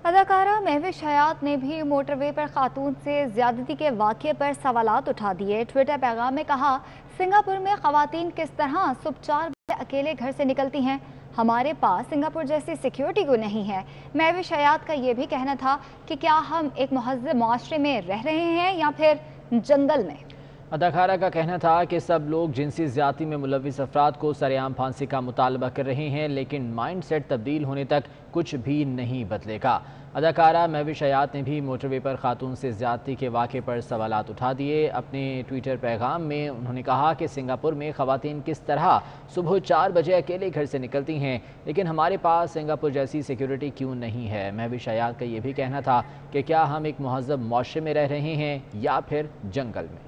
अदाकारा महविश हयात ने भी मोटरवे पर खातून से ज्यादती के वाक़े पर सवालात उठा दिए। ट्विटर पैगाम में कहा, सिंगापुर में खवातीन किस तरह सुबह 4 बजे अकेले घर से निकलती हैं। हमारे पास सिंगापुर जैसी सिक्योरिटी को नहीं है। महविश हयात का ये भी कहना था कि क्या हम एक महज़्ज़ब माशरे में रह रहे हैं या फिर जंगल में। अदाकारा का कहना था कि सब लोग जिनसी ज़्यादती में मुलविस अफराद को सरेआम फांसी का मुतालबा कर रहे हैं, लेकिन माइंड सेट तब्दील होने तक कुछ भी नहीं बदलेगा। अदाकारा महविश हयात ने भी मोटरवे पर खातून से ज़्यादती के वाक़े पर सवालात उठा दिए। अपने ट्विटर पैगाम में उन्होंने कहा कि सिंगापुर में ख़वातीन किस तरह सुबह 4 बजे अकेले घर से निकलती हैं, लेकिन हमारे पास सिंगापुर जैसी सिक्योरिटी क्यों नहीं है। महविश हयात का ये भी कहना था कि क्या हम एक महज़्ज़ब माशरे में रह रहे हैं या फिर जंगल में।